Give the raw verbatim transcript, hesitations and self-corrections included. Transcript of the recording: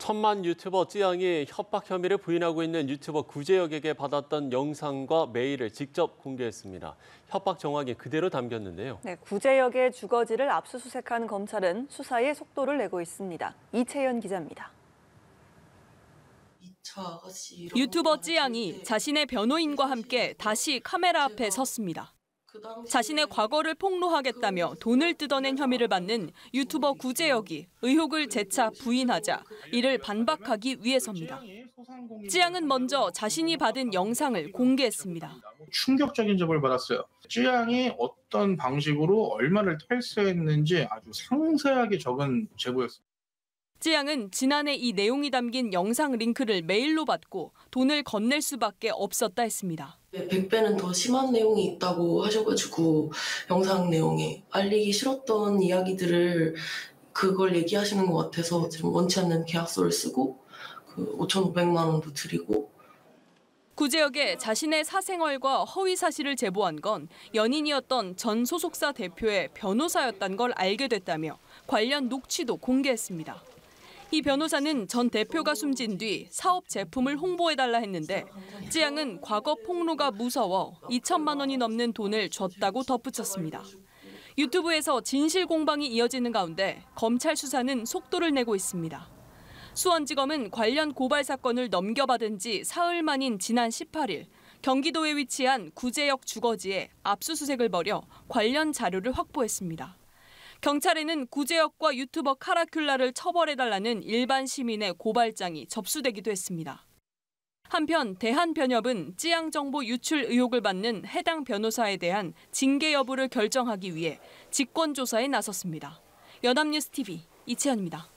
천만 유튜버 찌양이 협박 혐의를 부인하고 있는 유튜버 구제혁에게 받았던 영상과 메일을 직접 공개했습니다. 협박 정황이 그대로 담겼는데요. 네, 구제혁의 주거지를 압수수색한 검찰은 수사에 속도를 내고 있습니다. 이채연 기자입니다. 유튜버 찌양이 자신의 변호인과 함께 다시 카메라 앞에 섰습니다. 자신의 과거를 폭로하겠다며 돈을 뜯어낸 혐의를 받는 유튜버 구제혁이 의혹을 재차 부인하자 이를 반박하기 위해서입니다. 찌양은 먼저 자신이 받은 영상을 공개했습니다. 충격적인 점을 받았어요. 찌양이 어떤 방식으로 얼마를 탈세했는지 아주 상세하게 적은 제보였습니다. 찌양은 지난해 이 내용이 담긴 영상 링크를 메일로 받고 돈을 건넬 수밖에 없었다 했습니다. 백 배는 더 심한 내용이 있다고 하셔가지고 영상 내용에 알리기 싫었던 이야기들을 그걸 얘기하시는 것 같아서 지금 원치 않는 계약서를 쓰고 그 오천오백만 원도 드리고. 구제혁에 자신의 사생활과 허위 사실을 제보한 건 연인이었던 전 소속사 대표의 변호사였다는 걸 알게 됐다며 관련 녹취도 공개했습니다. 이 변호사는 전 대표가 숨진 뒤 사업 제품을 홍보해달라 했는데 찌양은 과거 폭로가 무서워 이천만 원이 넘는 돈을 줬다고 덧붙였습니다. 유튜브에서 진실 공방이 이어지는 가운데 검찰 수사는 속도를 내고 있습니다. 수원지검은 관련 고발 사건을 넘겨받은 지 사흘 만인 지난 십팔 일 경기도에 위치한 구제혁 주거지에 압수수색을 벌여 관련 자료를 확보했습니다. 경찰에는 구제혁과 유튜버 카라큘라를 처벌해달라는 일반 시민의 고발장이 접수되기도 했습니다. 한편 대한변협은 찌양 정보 유출 의혹을 받는 해당 변호사에 대한 징계 여부를 결정하기 위해 직권조사에 나섰습니다. 연합뉴스 티비 이채연입니다.